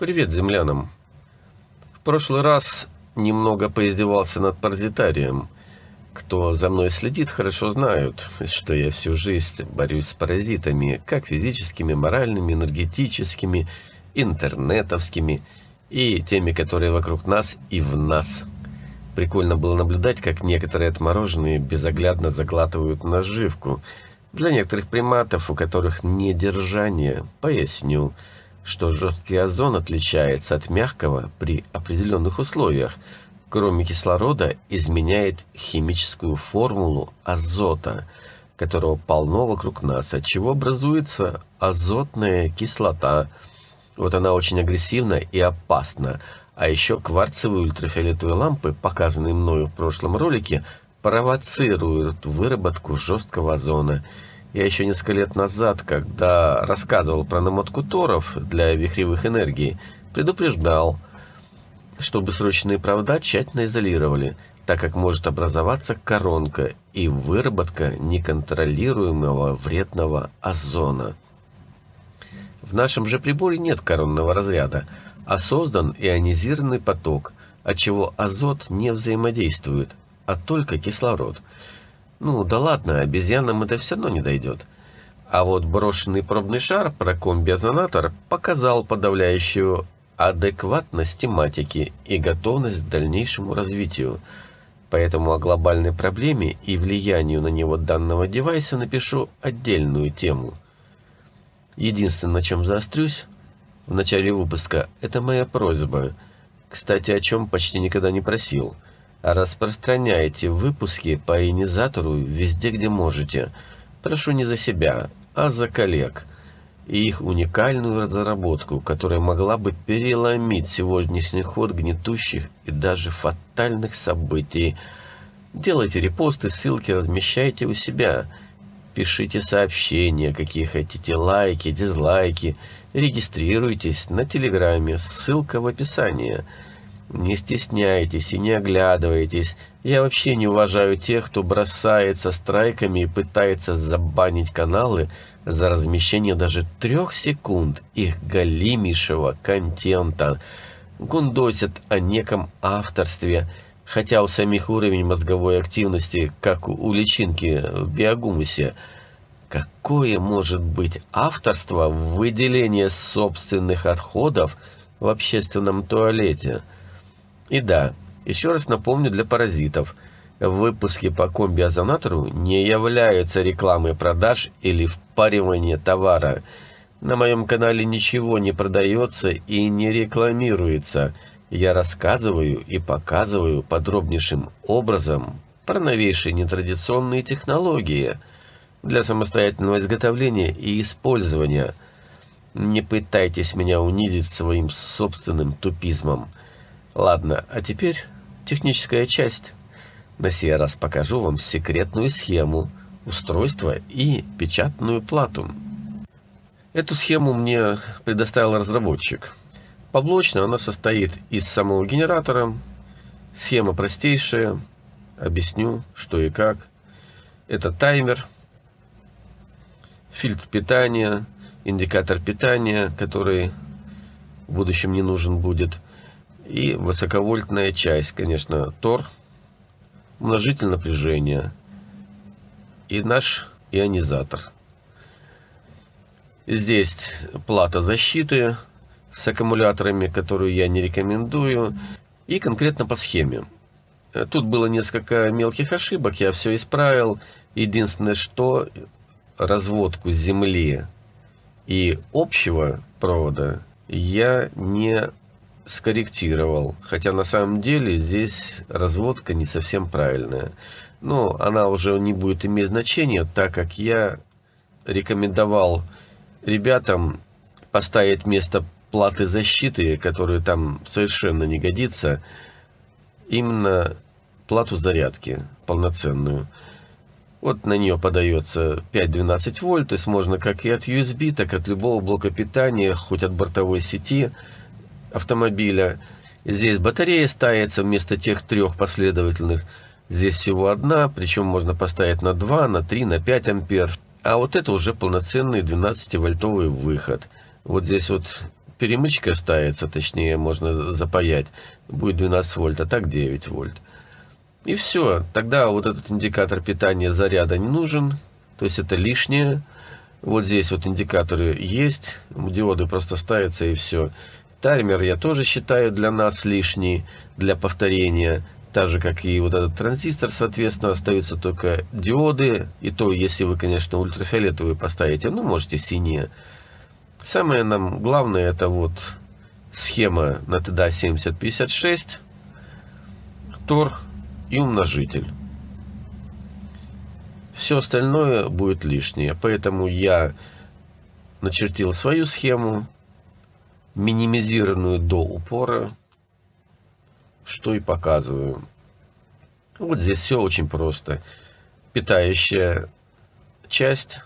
Привет землянам! В прошлый раз немного поиздевался над паразитарием. Кто за мной следит, хорошо знают, что я всю жизнь борюсь с паразитами, как физическими, моральными, энергетическими, интернетовскими и теми, которые вокруг нас и в нас. Прикольно было наблюдать, как некоторые отмороженные безоглядно заглатывают наживку. Для некоторых приматов, у которых недержание, поясню, что жесткий озон отличается от мягкого при определенных условиях. Кроме кислорода, изменяет химическую формулу азота, которого полно вокруг нас, отчего образуется азотная кислота. Вот она очень агрессивна и опасна. А еще кварцевые ультрафиолетовые лампы, показанные мною в прошлом ролике, провоцируют выработку жесткого озона. Я еще несколько лет назад, когда рассказывал про намотку торов для вихревых энергий, предупреждал, чтобы срочные провода тщательно изолировали, так как может образоваться коронка и выработка неконтролируемого вредного озона. В нашем же приборе нет коронного разряда, а создан ионизированный поток, отчего азот не взаимодействует, а только кислород. Ну да ладно, обезьянам это все равно не дойдет. А вот брошенный пробный шар про комби-озонатор показал подавляющую адекватность тематики и готовность к дальнейшему развитию. Поэтому о глобальной проблеме и влиянию на него данного девайса напишу отдельную тему. Единственное, на чем заострюсь в начале выпуска, это моя просьба. Кстати, о чем почти никогда не просил. Распространяйте выпуски по ионизатору везде, где можете. Прошу не за себя, а за коллег и их уникальную разработку, которая могла бы переломить сегодняшний ход гнетущих и даже фатальных событий. Делайте репосты, ссылки размещайте у себя. Пишите сообщения, какие хотите, лайки, дизлайки. Регистрируйтесь на Телеграме, ссылка в описании. Не стесняйтесь и не оглядывайтесь. Я вообще не уважаю тех, кто бросается страйками и пытается забанить каналы за размещение даже 3 секунд их галимейшего контента. Гундосят о неком авторстве, хотя у самих уровень мозговой активности, как у личинки в биогумусе. Какое может быть авторство в выделении собственных отходов в общественном туалете? И да, еще раз напомню для паразитов, выпуски по комби-озонатору не являются рекламой продаж или впаривания товара. На моем канале ничего не продается и не рекламируется. Я рассказываю и показываю подробнейшим образом про новейшие нетрадиционные технологии для самостоятельного изготовления и использования. Не пытайтесь меня унизить своим собственным тупизмом. Ладно, а теперь техническая часть. На сей раз покажу вам секретную схему, устройство и печатную плату. Эту схему мне предоставил разработчик. Поблочно она состоит из самого генератора. Схема простейшая. Объясню, что и как. Это таймер, фильтр питания, индикатор питания, который в будущем не нужен будет. И высоковольтная часть, конечно, тор, множитель напряжения и наш ионизатор. Здесь плата защиты с аккумуляторами, которую я не рекомендую, и конкретно по схеме. Тут было несколько мелких ошибок, я все исправил. Единственное, что разводку земли и общего провода я не скорректировал, хотя на самом деле здесь разводка не совсем правильная. Но она уже не будет иметь значения, так как я рекомендовал ребятам поставить вместо платы защиты, которая там совершенно не годится, именно плату зарядки полноценную. Вот на нее подается 5-12 вольт, то есть можно как и от USB, так и от любого блока питания, хоть от бортовой сети автомобиля. Здесь батарея ставится вместо тех 3 последовательных. Здесь всего одна, причем можно поставить на 2, на 3, на 5 ампер. А вот это уже полноценный 12-вольтовый выход. Вот здесь вот перемычка ставится, точнее, можно запаять, будет 12 вольт, а так 9 вольт. И все, тогда вот этот индикатор питания заряда не нужен, то есть это лишнее. Вот здесь вот индикаторы есть, диоды просто ставятся и все. Таймер я тоже считаю для нас лишний, для повторения. Так же, как и вот этот транзистор, соответственно, остаются только диоды. И то, если вы, конечно, ультрафиолетовые поставите, ну, можете синие. Самое нам главное, это вот схема на TDA-7056, тор и умножитель. Все остальное будет лишнее. Поэтому я начертил свою схему, минимизированную до упора, что и показываю. Вот здесь все очень просто. Питающая часть,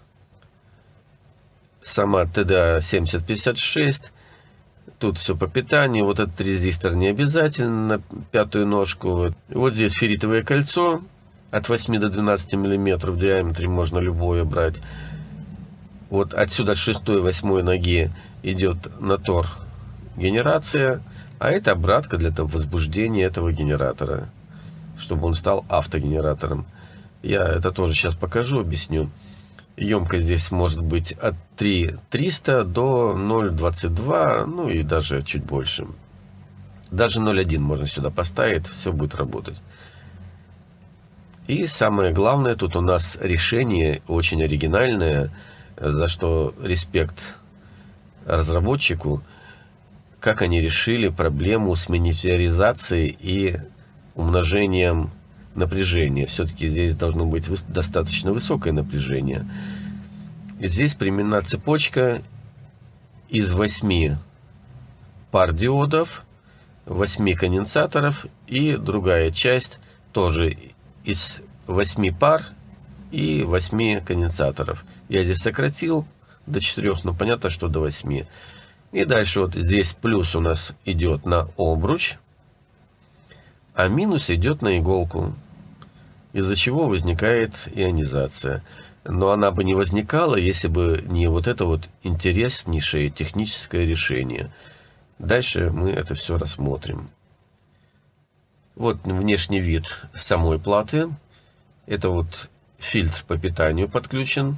сама TDA-7056, тут все по питанию. Вот этот резистор не обязательно на пятую ножку. Вот здесь ферритовое кольцо от 8 до 12 мм в диаметре, можно любое брать. Вот отсюда от 6-8 ноги идет на тор генерация, а это обратка для того возбуждения этого генератора, чтобы он стал автогенератором. Я это тоже сейчас покажу, объясню. Емкость здесь может быть от 300 до 0,22, ну и даже чуть больше. Даже 0,1 можно сюда поставить, все будет работать. И самое главное, тут у нас решение очень оригинальное, за что респект разработчику, как они решили проблему с миниатюризацией и умножением напряжения. Все-таки здесь должно быть достаточно высокое напряжение. И здесь применена цепочка из 8 пар диодов, 8 конденсаторов и другая часть тоже из 8 пар и 8 конденсаторов. Я здесь сократил до 4, но понятно, что до 8. И дальше вот здесь плюс у нас идет на обруч, а минус идет на иголку, из-за чего возникает ионизация. Но она бы не возникала, если бы не вот это вот интереснейшее техническое решение. Дальше мы это все рассмотрим. Вот внешний вид самой платы. Это вот фильтр по питанию подключен.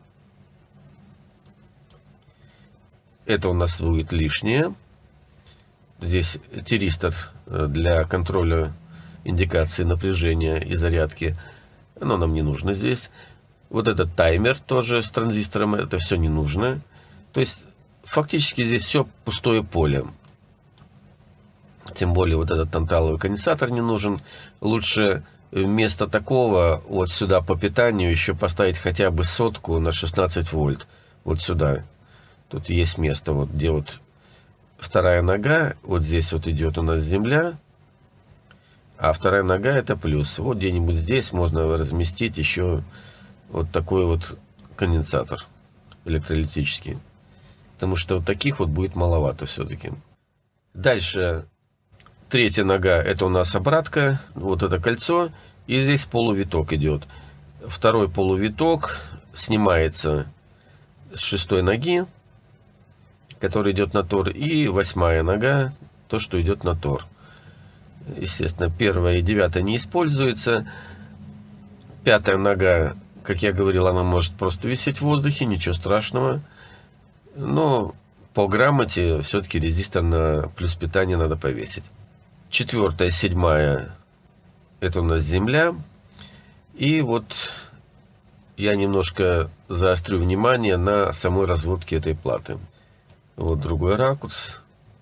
Это у нас будет лишнее. Здесь тиристор для контроля индикации напряжения и зарядки. Оно нам не нужно здесь. Вот этот таймер тоже с транзистором. Это все не нужно. То есть фактически здесь все пустое поле. Тем более вот этот танталовый конденсатор не нужен. Лучше вместо такого вот сюда по питанию еще поставить хотя бы 100 на 16 вольт. Вот сюда. Тут есть место, вот где вот вторая нога. Вот здесь вот идет у нас земля. А вторая нога это плюс. Вот где-нибудь здесь можно разместить еще вот такой вот конденсатор электролитический. Потому что вот таких вот будет маловато все-таки. Дальше. Третья нога это у нас обратка, вот это кольцо, и здесь полувиток идет. Второй полувиток снимается с 6 ноги, который идет на тор, и 8 нога, то, что идет на тор. Естественно, 1 и 9 не используется. 5 нога, как я говорил, она может просто висеть в воздухе, ничего страшного. Но по грамоте все-таки резистор на плюс питания надо повесить. 4, 7 это у нас земля. И вот я немножко заострю внимание на самой разводке этой платы. Вот другой ракурс.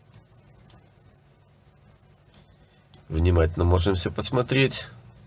Внимательно можем все посмотреть.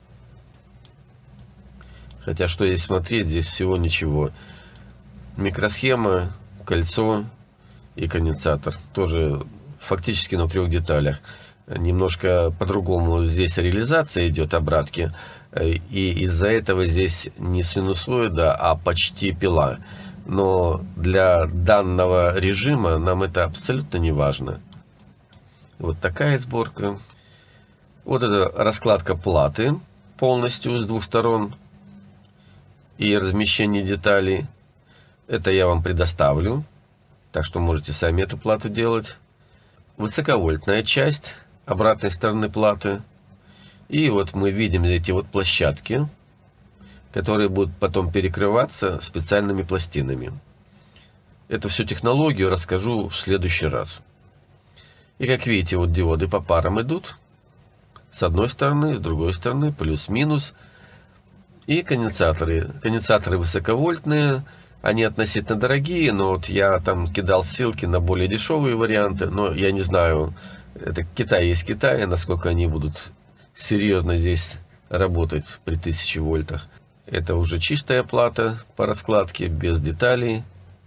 Хотя что здесь смотреть, здесь всего ничего. Микросхема, кольцо и конденсатор. Тоже фактически на 3 деталях. Немножко по-другому здесь реализация идет обратки. И из-за этого здесь не синусоида, а почти пила. Но для данного режима нам это абсолютно не важно. Вот такая сборка. Вот это раскладка платы полностью с 2 сторон. И размещение деталей. Это я вам предоставлю. Так что можете сами эту плату делать. Высоковольтная часть обратной стороны платы. И вот мы видим эти вот площадки, которые будут потом перекрываться специальными пластинами. Эту всю технологию расскажу в следующий раз. И как видите, вот диоды по парам идут. С одной стороны, с другой стороны, плюс-минус. И конденсаторы. Конденсаторы высоковольтные, они относительно дорогие, но вот я там кидал ссылки на более дешевые варианты, но я не знаю, это Китай есть Китай, насколько они будут серьезно здесь работать при 1000 вольтах. Это уже чистая плата по раскладке, без деталей.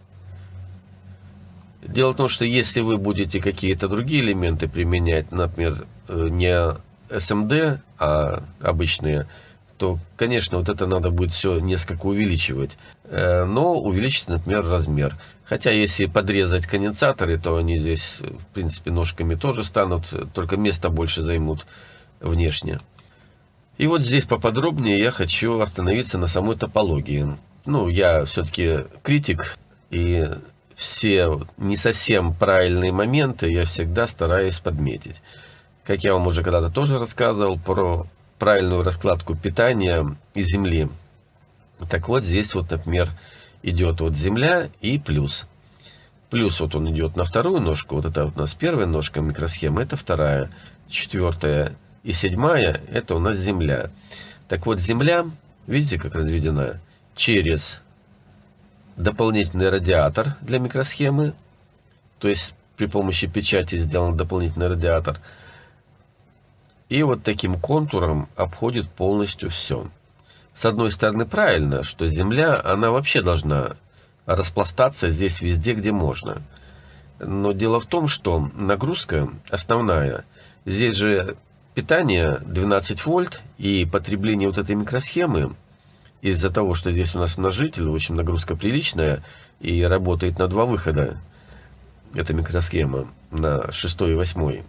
Дело в том, что если вы будете какие-то другие элементы применять, например, не SMD, а обычные, то, конечно, вот это надо будет все несколько увеличивать. Но увеличить, например, размер. Хотя, если подрезать конденсаторы, то они здесь, в принципе, ножками тоже станут, только места больше займут внешне. И вот здесь поподробнее я хочу остановиться на самой топологии. Ну, я все-таки критик, и все не совсем правильные моменты я всегда стараюсь подметить. Как я вам уже когда-то тоже рассказывал про правильную раскладку питания и земли. Так вот, здесь вот, например, идет вот земля и плюс. Плюс вот он идет на вторую ножку. Вот это вот у нас первая ножка микросхемы, это вторая, четвертая и седьмая, это у нас земля. Так вот, земля, видите, как разведена? Через дополнительный радиатор для микросхемы. То есть при помощи печати сделан дополнительный радиатор. И вот таким контуром обходит полностью все. С одной стороны, правильно, что земля, она вообще должна распластаться здесь везде, где можно. Но дело в том, что нагрузка основная. Здесь же питание 12 вольт, и потребление вот этой микросхемы, из-за того, что здесь у нас множитель, в общем, нагрузка приличная, и работает на 2 выхода, эта микросхема, на 6 и 8,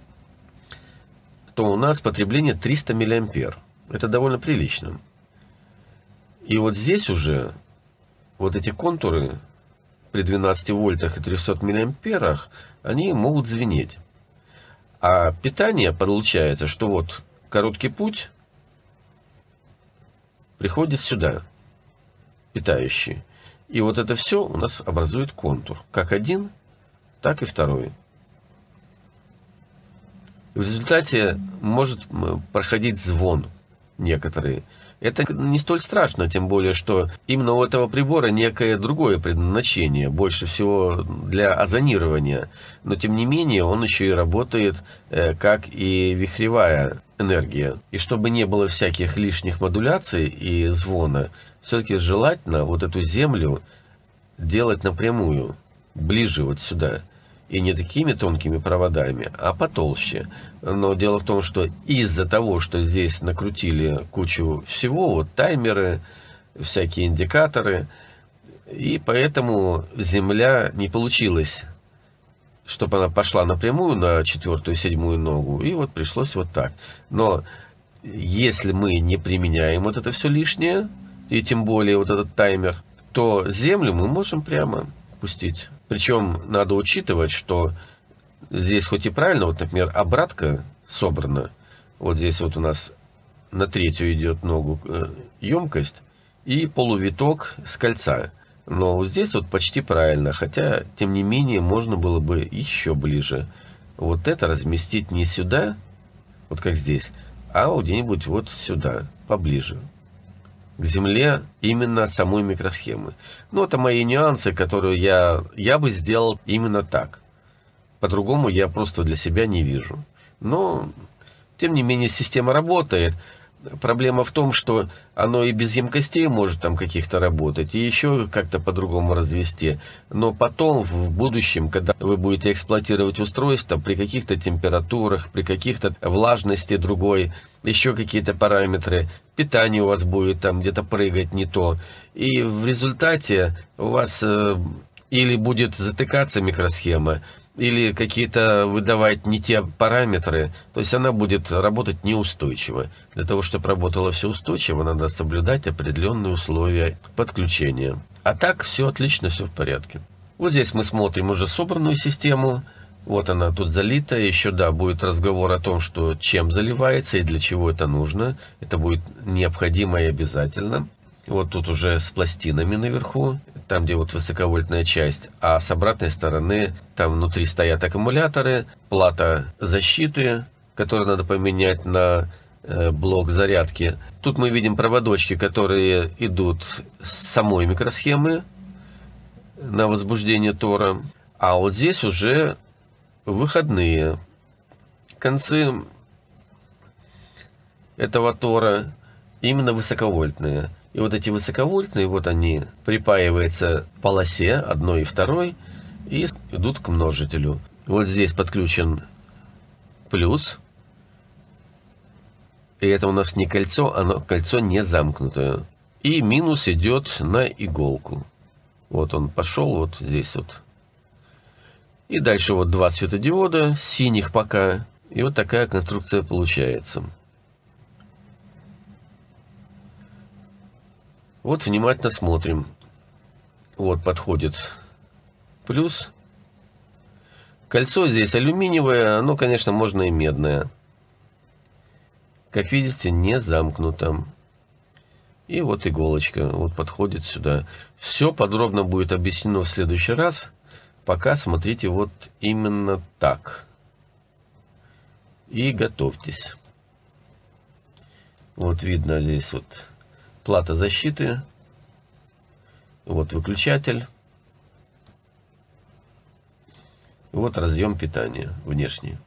то у нас потребление 300 миллиампер. Это довольно прилично. И вот здесь уже вот эти контуры при 12 вольтах и 300 миллиамперах, они могут звенеть. А питание получается, что вот короткий путь приходит сюда, питающий. И вот это все у нас образует контур. Как один, так и второй. В результате может проходить звон некоторые. Это не столь страшно, тем более, что именно у этого прибора некое другое предназначение, больше всего для озонирования. Но, тем не менее, он еще и работает как и вихревая энергия. И чтобы не было всяких лишних модуляций и звона, все-таки желательно вот эту землю делать напрямую, ближе вот сюда. И не такими тонкими проводами, а потолще. Но дело в том, что из-за того, что здесь накрутили кучу всего, вот таймеры, всякие индикаторы, и поэтому земля не получилась, чтобы она пошла напрямую на 4-ю, 7-ю ногу, и вот пришлось вот так. Но если мы не применяем вот это все лишнее, и тем более вот этот таймер, то землю мы можем прямо пустить. Причем надо учитывать, что здесь хоть и правильно, вот, например, обратка собрана. Вот здесь вот у нас на 3-ю идет ногу емкость и полувиток с кольца. Но вот здесь вот почти правильно, хотя, тем не менее, можно было бы еще ближе. Вот это разместить не сюда, вот как здесь, а где-нибудь вот сюда, поближе к земле именно самой микросхемы. Ну, это мои нюансы, которые я бы сделал именно так. По-другому я просто для себя не вижу. Но, тем не менее, система работает. Проблема в том, что оно и без емкостей может там каких-то работать, и еще как-то по-другому развести. Но потом, в будущем, когда вы будете эксплуатировать устройство при каких-то температурах, при каких-то влажности другой, еще какие-то параметры, питание у вас будет там где-то прыгать не то. И в результате у вас или будет затыкаться микросхема, или какие-то выдавать не те параметры, то есть она будет работать неустойчиво. Для того, чтобы работало все устойчиво, надо соблюдать определенные условия подключения. А так все отлично, все в порядке. Вот здесь мы смотрим уже собранную систему. Вот она тут залита. Еще, да, будет разговор о том, что чем заливается и для чего это нужно. Это будет необходимо и обязательно. Вот тут уже с пластинами наверху, там, где вот высоковольтная часть. А с обратной стороны, там внутри стоят аккумуляторы, плата защиты, которую надо поменять на блок зарядки. Тут мы видим проводочки, которые идут с самой микросхемы на возбуждение тора. А вот здесь уже выходные концы этого тора, именно высоковольтные. И вот эти высоковольтные, вот они припаиваются к полосе одной и второй и идут к множителю. Вот здесь подключен плюс. И это у нас не кольцо, оно кольцо не замкнутое. И минус идет на иголку. Вот он пошел вот здесь вот. И дальше вот два светодиода, синих пока. И вот такая конструкция получается. Вот внимательно смотрим. Вот подходит плюс. Кольцо здесь алюминиевое, оно, конечно, можно и медное. Как видите, не замкнуто. И вот иголочка вот подходит сюда. Все подробно будет объяснено в следующий раз. Пока смотрите вот именно так. И готовьтесь. Вот видно здесь вот плата защиты. Вот выключатель. Вот разъем питания внешний.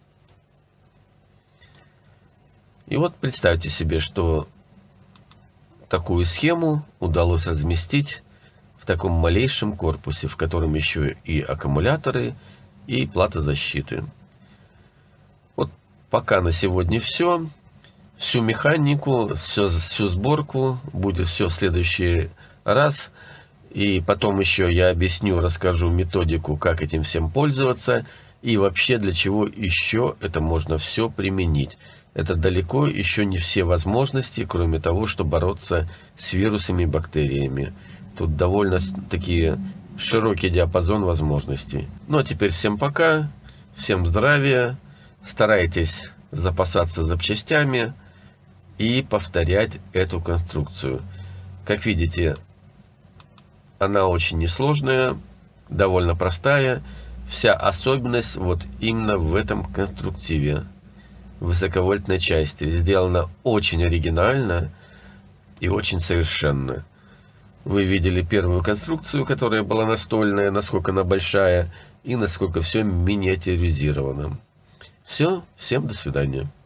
И вот представьте себе, что такую схему удалось разместить в таком малейшем корпусе, в котором еще и аккумуляторы, и плата защиты. Вот пока на сегодня все. Всю механику, всю сборку будет все в следующий раз. И потом еще я объясню, расскажу методику, как этим всем пользоваться. И вообще для чего еще это можно все применить. Это далеко еще не все возможности, кроме того, что бороться с вирусами и бактериями. Тут довольно такие широкий диапазон возможностей. Ну а теперь всем пока, всем здравия, старайтесь запасаться запчастями и повторять эту конструкцию. Как видите, она очень несложная, довольно простая. Вся особенность вот именно в этом конструктиве. Высоковольтной части. Сделано очень оригинально и очень совершенно. Вы видели первую конструкцию, которая была настольная, насколько она большая и насколько все миниатюризировано. Все, всем до свидания.